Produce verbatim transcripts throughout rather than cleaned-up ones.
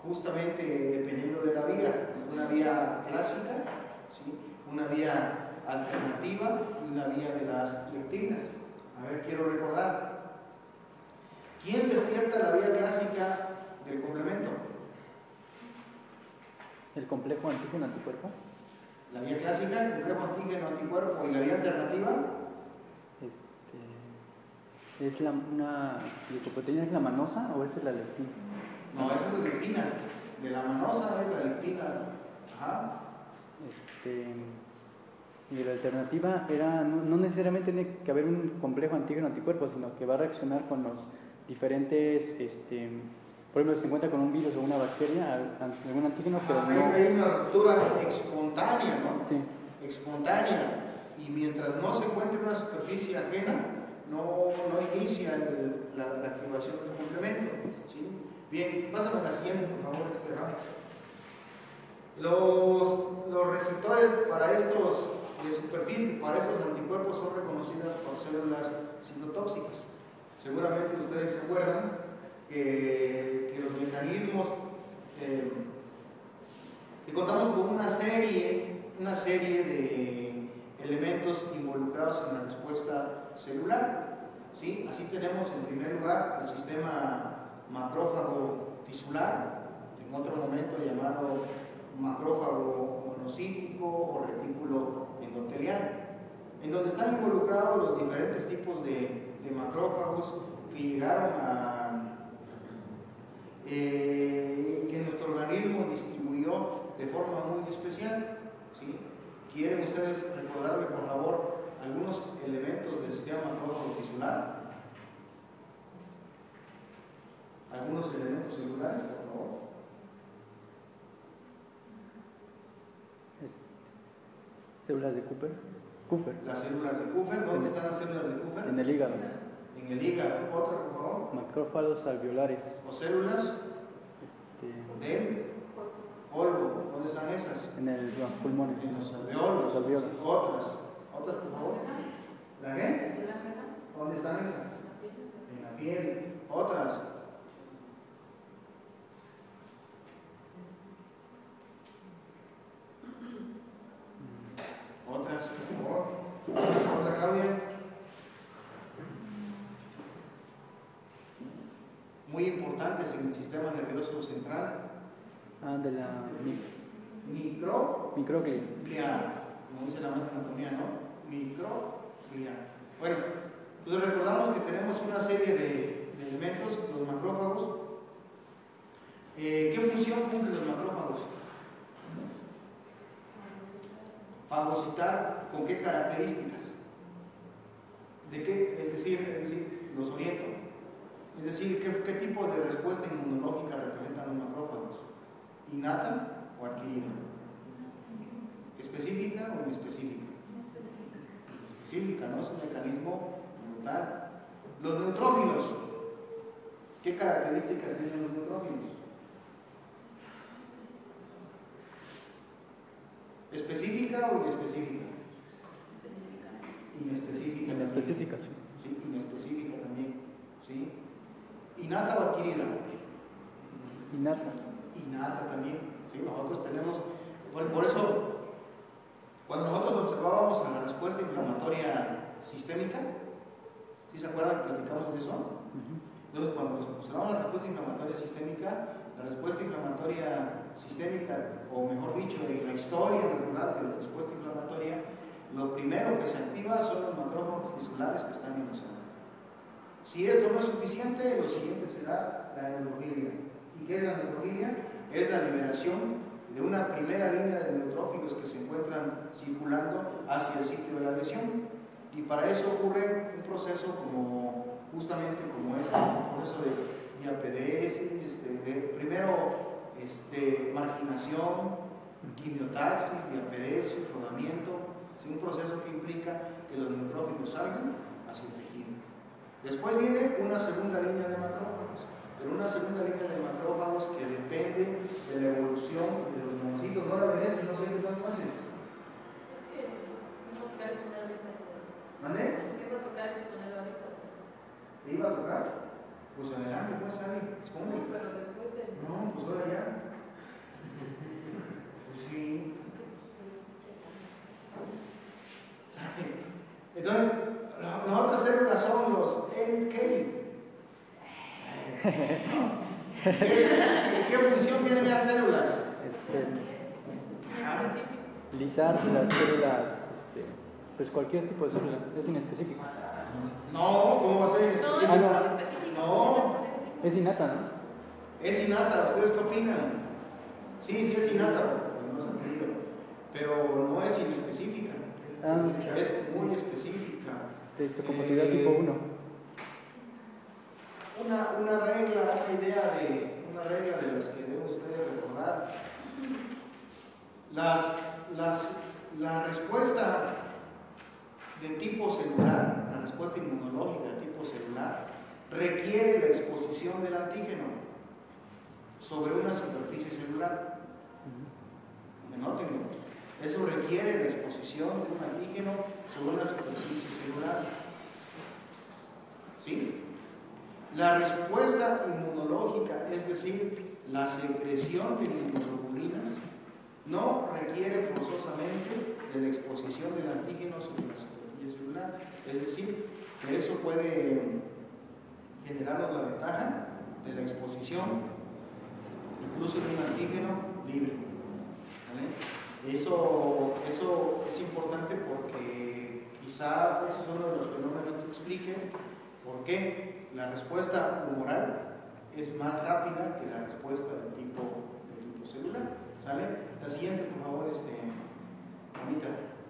justamente dependiendo de la vía, una vía clásica, ¿sí? Una vía alternativa y una vía de las lectinas. A ver, quiero recordar. ¿Quién despierta la vía clásica del complemento? ¿El complejo antígeno-anticuerpo? La vía clásica, el complejo antígeno-anticuerpo, y la vía alternativa. Este, ¿Es la, una glicoproteína es la manosa o esa es la lectina? No, esa es la lectina. De la manosa es la lectina. Ajá. Este, y la alternativa era, no, no necesariamente tiene que haber un complejo antígeno-anticuerpo, sino que va a reaccionar con los diferentes, este, por ejemplo, si se encuentra con un virus o una bacteria, algún antígeno, pero ah, no... Hay una ruptura espontánea, ¿no? Sí. Espontánea. Y mientras no se encuentre una superficie ajena, no, no inicia el, la, la activación del complemento, ¿sí? Bien, pásame a la siguiente, por favor, este Ramex. Los, los receptores para estos de superficie, para estos anticuerpos, son reconocidas por células citotóxicas. Seguramente ustedes se acuerdan que, que los mecanismos, eh, que contamos con una serie, una serie de elementos involucrados en la respuesta celular, ¿sí? Así tenemos en primer lugar el sistema macrófago tisular, en otro momento llamado macrófago monocítico o retículo endotelial, en donde están involucrados los diferentes tipos de, de macrófagos que llegaron a eh, que nuestro organismo distribuyó de forma muy especial, ¿sí? ¿Quieren ustedes recordarme, por favor, algunos elementos del sistema macrófago tisular? Algunos elementos celulares, por favor. Células de Cooper. Cooper. Las células de Cooper, ¿dónde están las células de Cooper? En el hígado. En el hígado. Otra, por favor. Macrófagos alveolares. ¿O células? Este... de polvo. ¿Dónde están esas? En el, los pulmones. En los alveolos. Los alveolos. Otras. Otras, por favor. ¿La qué? ¿Dónde están esas? En la piel. Otras. Otras, por favor. Otra, Claudia. Muy importantes en el sistema nervioso central. Ah, de la micro microglia. Como dice la más anatomía, ¿no? Microglia. Bueno, entonces recordamos que tenemos una serie de, de elementos, los macrófagos. Eh, ¿Qué función cumplen los macrófagos? Fagocitar, ¿con qué características? ¿De qué? Es decir, es decir los oriento. Es decir, ¿qué, qué tipo de respuesta inmunológica representan los macrófagos? ¿Innata o adquirida? ¿Específica o inespecífica? Específica. Específica, ¿no? Es un mecanismo brutal. Los neutrófilos, ¿qué características tienen los neutrófilos? ¿Específica o inespecífica? Inespecífica. Inespecífica, sí. Sí, inespecífica también. ¿Sí? ¿Innata o adquirida? Innata. Innata también. ¿Sí? Nosotros tenemos, por, por eso, cuando nosotros observábamos a la respuesta inflamatoria sistémica, ¿sí se acuerdan que platicamos de eso? Uh-huh. Entonces, cuando observamos la respuesta inflamatoria sistémica, la respuesta inflamatoria sistémica, o mejor dicho, en la historia natural de la respuesta inflamatoria, lo primero que se activa son los macrófagos tisulares que están en la zona. Si esto no es suficiente, lo siguiente será la neutrofilia. ¿Y qué es la neutrofilia? Es la liberación de una primera línea de neutrófilos que se encuentran circulando hacia el sitio de la lesión. Y para eso ocurre un proceso como, justamente como es el proceso de diapedesis, este, de primero este, marginación, quimiotaxis, diapedesis, rodamiento. Es un proceso que implica que los neutrófilos salgan hacia el tejido. Después viene una segunda línea de macrófagos, pero una segunda línea de macrófagos que depende de la evolución de los monocitos. ¿No la ves? No sé qué tal haces. Es que me iba a tocar poner ahorita. ¿Mande? Me iba a tocar poner ahorita. ¿Te iba a tocar? Pues adelante, pues, Ari, esconde. No, pero después de... No, pues ahora ya. ¿Qué, es- qué función tienen las células? Este, Ajá. lisar las células, este, pues cualquier tipo de célula, es inespecífico. No, ¿cómo va a ser No, es inespecífico? Ah, no. muy específico. No. Es innata, ¿no? Es innata, ¿ustedes qué opinan? Sí, sí es innata, porque no se ha pedido, pero no es inespecífica, Ah. es muy específica. De histocompatibilidad Eh, tipo uno. Una, una regla, una idea de, una regla de las que deben ustedes recordar. Las, las, la respuesta de tipo celular, la respuesta inmunológica de tipo celular, requiere la exposición del antígeno sobre una superficie celular. Anótenlo. Eso requiere la exposición de un antígeno sobre una superficie celular. ¿Sí? La respuesta inmunológica, es decir, la secreción de inmunoglobulinas, no requiere forzosamente de la exposición del antígeno sobre la superficie celular. Es decir, que eso puede generarnos la ventaja de la exposición incluso de un antígeno libre. ¿Vale? Eso, eso es importante porque quizá esos son uno de los fenómenos que expliquen por qué la respuesta humoral es más rápida que la respuesta de tipo, de tipo celular. ¿Sale? La siguiente, por favor, este, Anita.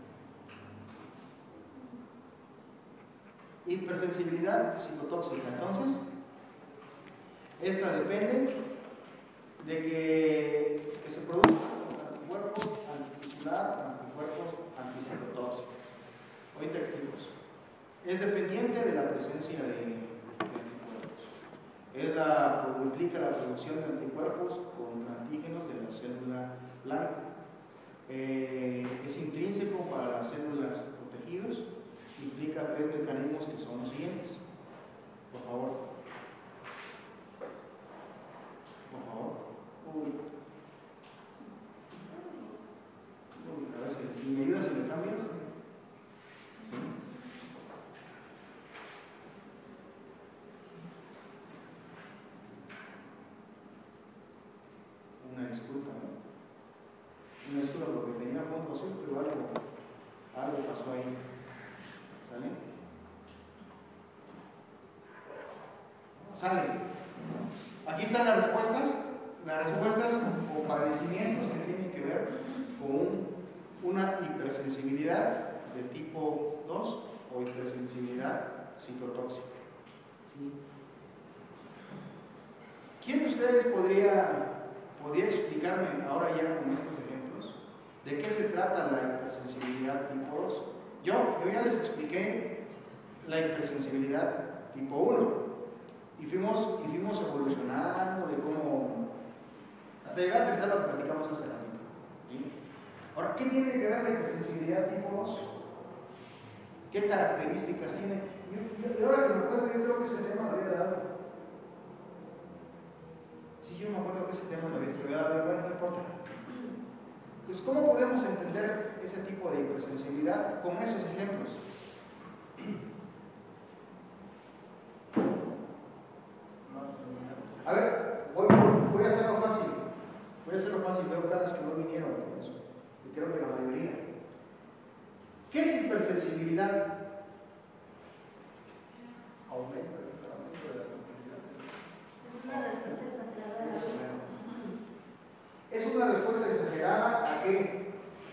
Hipersensibilidad citotóxica. Entonces, esta depende de que, que se produzcan anticuerpos antitisular, anticuerpos anticitotóxicos. Ahorita explico eso. Es dependiente de la presencia de, de anticuerpos. Es la, implica la producción de anticuerpos contra antígenos de la célula blanca. Eh, es intrínseco para las células protegidas. Implica tres mecanismos que son los siguientes. Por favor. Por favor. Uy. Uy, a ver si, si me ayudas, si me cambias. ¿Sí? Una disculpa, ¿no? Una disculpa porque tenía fondo azul, pero algo, algo pasó ahí. ¿Sale? Sale. Aquí están las respuestas. Las respuestas o padecimientos que tienen que ver con un, una hipersensibilidad de tipo dos o hipersensibilidad citotóxica. ¿Sí? ¿Quién de ustedes podría, podría explicarme ahora ya con estos ejemplos de qué se trata la hipersensibilidad tipo dos? Yo, yo ya les expliqué la hipersensibilidad tipo uno y fuimos, y fuimos evolucionando de cómo, hasta llegar a aterrizar lo que platicamos hace ratito. ¿Sí? Ahora, ¿qué tiene que ver la hipersensibilidad tipo dos? ¿Qué características tiene? Yo, yo, ahora que me acuerdo, yo creo que ese tema lo había dado. Sí, yo me acuerdo que ese tema lo había dado, bueno, no importa. Pues, ¿cómo podemos entender ese tipo de hipersensibilidad con esos ejemplos? A ver, voy, voy a hacerlo fácil. Voy a hacerlo fácil. Veo caras que no vinieron con eso. Y creo que la mayoría. ¿Qué es hipersensibilidad? Aumento, aumento de la sensibilidad. Es una respuesta exagerada a qué?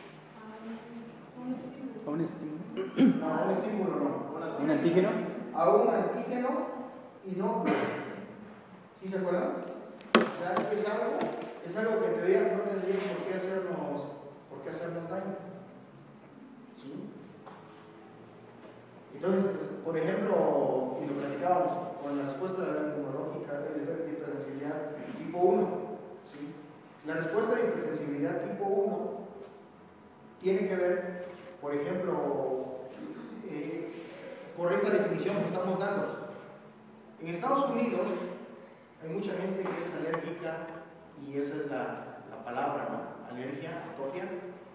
¿A un estímulo? No, a un estímulo no. ¿Un antígeno? A un antígeno inocuo. ¿Sí se acuerdan? O sea, es algo, es algo que en teoría no tendría por qué hacernos, por qué hacernos daño. ¿Sí? Entonces, por ejemplo, y lo platicábamos con la respuesta de la inmunológica de hipersensibilidad tipo uno. ¿Sí? La respuesta de hipersensibilidad tipo uno tiene que ver, por ejemplo, eh, por esta definición que estamos dando. En Estados Unidos hay mucha gente que es alérgica, y esa es la, la palabra, ¿no? Alergia, atopia,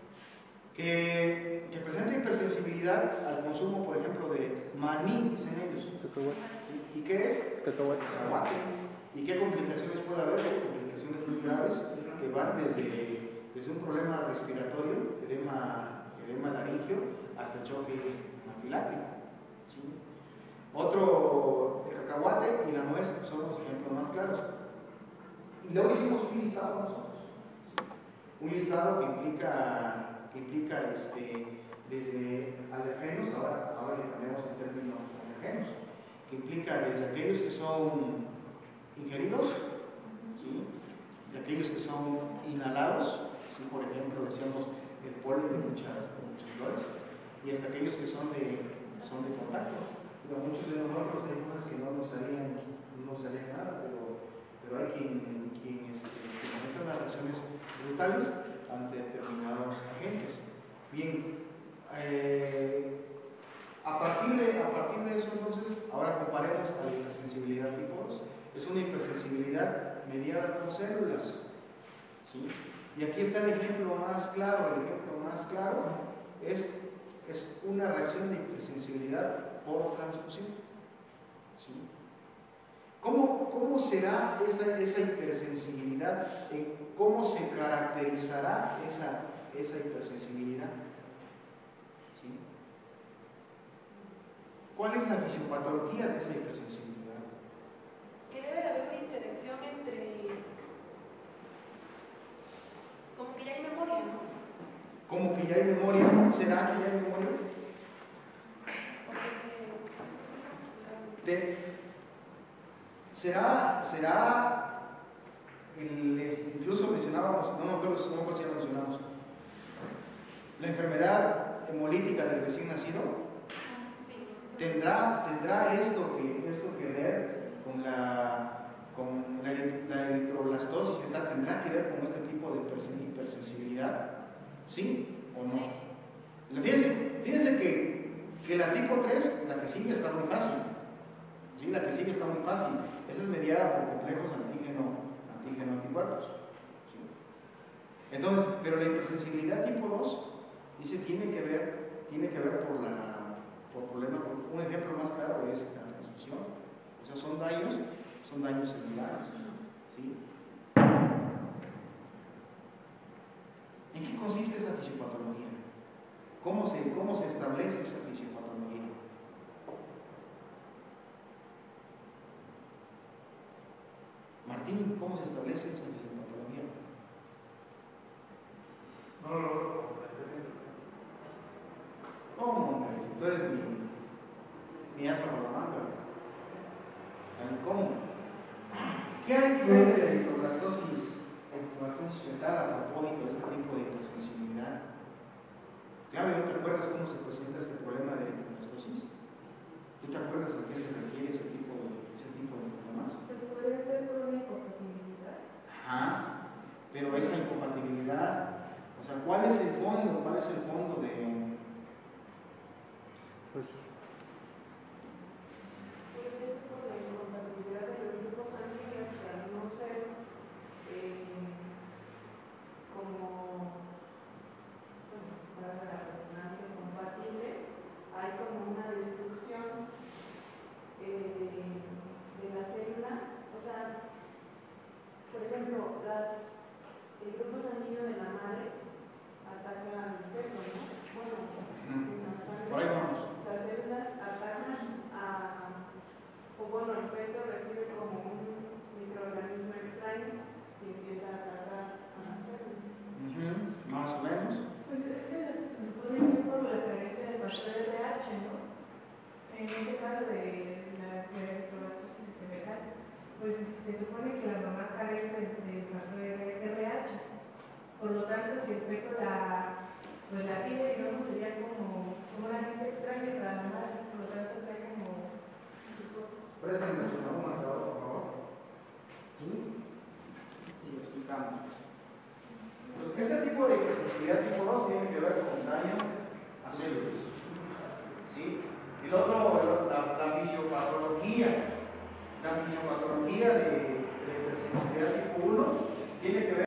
que, que presenta hipersensibilidad al consumo, por ejemplo, de maní, dicen ellos. Cacahuate. ¿Sí? ¿Y qué es? Cacahuate. Cacahuate. ¿Y qué complicaciones puede haber? Complicaciones muy graves que van desde, desde un problema respiratorio, edema, edema laringio, hasta choque anafiláctico. ¿Sí? Otro, el cacahuate y la nuez son los ejemplos más claros. Y luego hicimos un listado nosotros. Un listado que implica, que implica este, desde alergenos, ahora, ahora le cambiamos el término alergenos, que implica desde aquellos que son ingeridos, ¿sí? De aquellos que son inhalados, ¿sí? Por ejemplo, decíamos el polen de muchas, de muchas flores, y hasta aquellos que son de, son de contacto. Pero muchos de nosotros hay cosas que no nos harían, no nos harían nada, pero, pero hay quien, quien este, comete unas reacciones brutales ante determinados agentes. Bien, eh, a, partir de, a partir de eso entonces, ahora comparemos a la hipersensibilidad tipo dos. Es una hipersensibilidad mediada por células, ¿sí? Y aquí está el ejemplo más claro. El ejemplo más claro es, es una reacción de hipersensibilidad por transfusión, ¿sí? ¿Cómo, cómo será esa, esa hipersensibilidad? ¿Cómo se caracterizará esa, esa hipersensibilidad? ¿Sí? ¿Cuál es la fisiopatología de esa hipersensibilidad? Que debe haber una interacción entre. Como que ya hay memoria, ¿no? Como que ya hay memoria. ¿Será que ya hay memoria? Porque se. De, será, será el, incluso mencionábamos, no me acuerdo, no me acuerdo si ya lo mencionamos, la enfermedad hemolítica del recién nacido. Sí. ¿Tendrá, tendrá esto, que, esto que ver con la, con la, la eritroblastosis y tal? ¿Tendrá que ver con este tipo de hipersensibilidad? ¿Sí o no? Sí. Fíjense, fíjense que, que la tipo tres, la que sigue, está muy fácil. ¿Sí? La que sigue está muy fácil. Esa es mediada por complejos antígeno, antígeno anticuerpos. ¿Sí? Entonces, pero la hipersensibilidad tipo dos dice tiene que ver, tiene que ver por la por problemas. Un ejemplo más claro es la transfusión. O sea, son daños, son daños celulares. ¿Sí? ¿En qué consiste esa fisiopatología? ¿Cómo se, cómo se establece esa fisiopatología? Martín, ¿cómo se establece esa fisiopatología? No lo logro comprender. ¿Cómo, hombre? Si tú eres mi, mi as bajo la manga. ¿Saben cómo? ¿Qué hay que ver de la eritroblastosis, eritroblastosis fetal a propósito de este tipo de hipersensibilidad? Claudio, ¿te acuerdas cómo se presenta este problema de eritroblastosis? ¿Tú te acuerdas a qué se refiere ese tipo de, ese tipo de problemas? Pues podría ser por una incompatibilidad. Ajá, pero esa incompatibilidad, o sea, ¿cuál es el fondo? ¿Cuál es el fondo de...? Pues, Pues es por la incompatibilidad de los grupos sanguíneos que al no ser eh, como, bueno, para la redundancia, compatibles, hay como una destrucción eh, de las células. O sea, por ejemplo, las, el grupo sanguíneo de la madre ataca al feto, ¿no? Bueno, en la sangre. Por ahí vamos. Las células atacan a, o bueno, el feto recibe como un microorganismo extraño y empieza a atacar a las células. Uh-huh. Más o menos. Pues es que se supone que es por la carencia del factor R H, ¿no? En ese caso de la eritroblastosis fetal, pues se supone que la mamá carece del factor R H. Por lo tanto, si el feto la, pues la tiene, digamos, sería como, como una gente extraña para la mamá, por lo tanto, sería como. Préstame su nuevo marcador, por favor. ¿Sí? Sí, lo explicamos. Pues este tipo de hipersensibilidad tipo dos tiene que ver con daño a células. ¿Sí? El otro, la, la fisiopatología. La fisiopatología de, de hipersensibilidad tipo uno tiene que ver